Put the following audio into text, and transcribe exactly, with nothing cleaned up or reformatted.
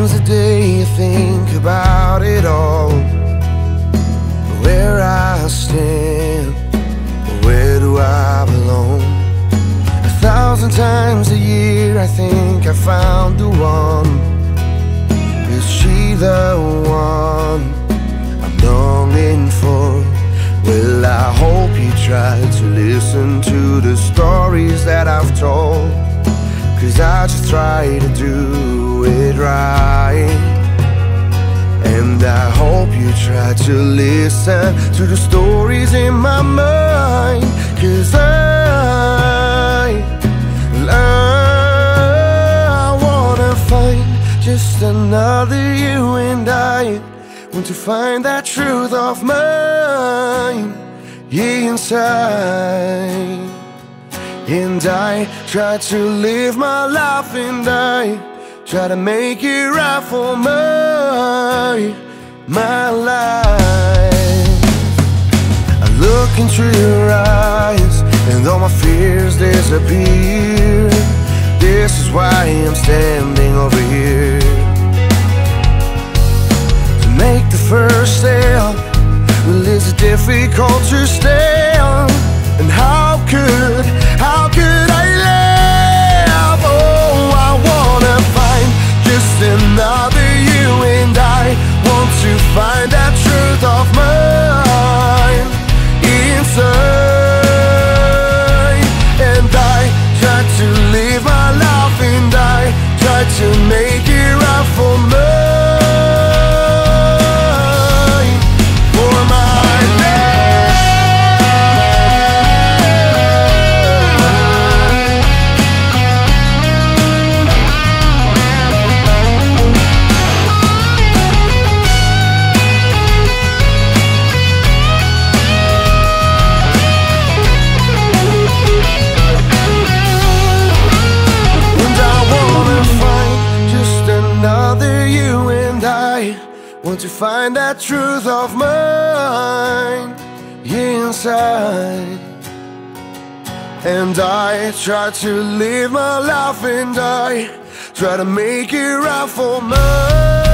comes a day you think about it all, where I stand, where do I belong? A thousand times a year I think I found the one. Is she the one I'm longing for? Well, I hope you try to listen to the stories that I've told, 'cause I just try to do it right. And I hope you try to listen to the stories in my mind, 'cause I, I wanna find just another you, and I want to find that truth of mine inside. And I try to live my life, and I try to make it right for my, my life. I look into your eyes, and all my fears disappear. This is why I'm standing over here. To make the first step, well, it's difficult to stand. And how could, how could I live? Oh, I wanna find just another you, and I want to find that truth of mine inside. And I try to live my life, and I try to make it right for mine. Want to find that truth of mine inside. And I try to live my life, and I try to make it right for mine.